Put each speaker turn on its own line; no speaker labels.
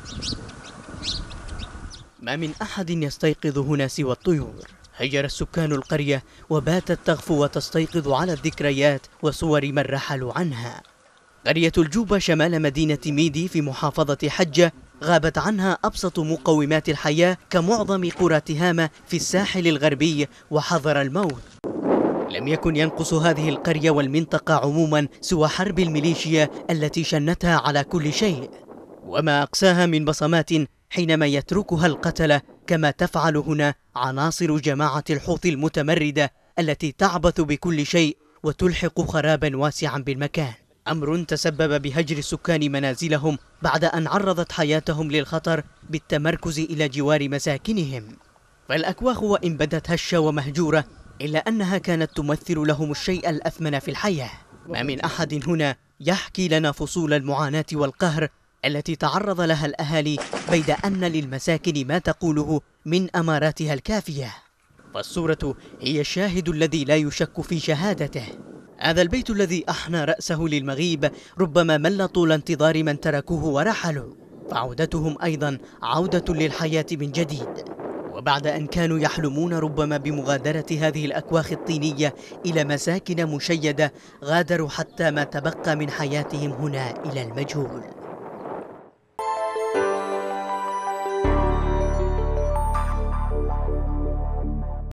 ما من أحد يستيقظ هنا سوى الطيور. هجر السكان القرية وباتت تغفو وتستيقظ على الذكريات وصور من رحلوا عنها. قرية الجوبة شمال مدينة ميدي في محافظة حجة غابت عنها أبسط مقومات الحياة كمعظم قرى تهامة في الساحل الغربي وحضر الموت. لم يكن ينقص هذه القرية والمنطقة عموما سوى حرب الميليشيا التي شنتها على كل شيء، وما أقساها من بصمات حينما يتركها القتلة، كما تفعل هنا عناصر جماعة الحوثي المتمردة التي تعبث بكل شيء وتلحق خرابا واسعا بالمكان. أمر تسبب بهجر السكان منازلهم بعد أن عرضت حياتهم للخطر بالتمركز إلى جوار مساكنهم. فالأكواخ وإن بدت هشة ومهجورة إلا أنها كانت تمثل لهم الشيء الأثمن في الحياة. ما من أحد هنا يحكي لنا فصول المعاناة والقهر التي تعرض لها الأهالي، بيد أن للمساكن ما تقوله من أماراتها الكافية. فالصورة هي الشاهد الذي لا يشك في شهادته. هذا البيت الذي أحنى رأسه للمغيب ربما مل طول انتظار من تركوه ورحلوا، فعودتهم أيضا عودة للحياة من جديد. وبعد أن كانوا يحلمون ربما بمغادرة هذه الأكواخ الطينية إلى مساكن مشيدة، غادروا حتى ما تبقى من حياتهم هنا إلى المجهول.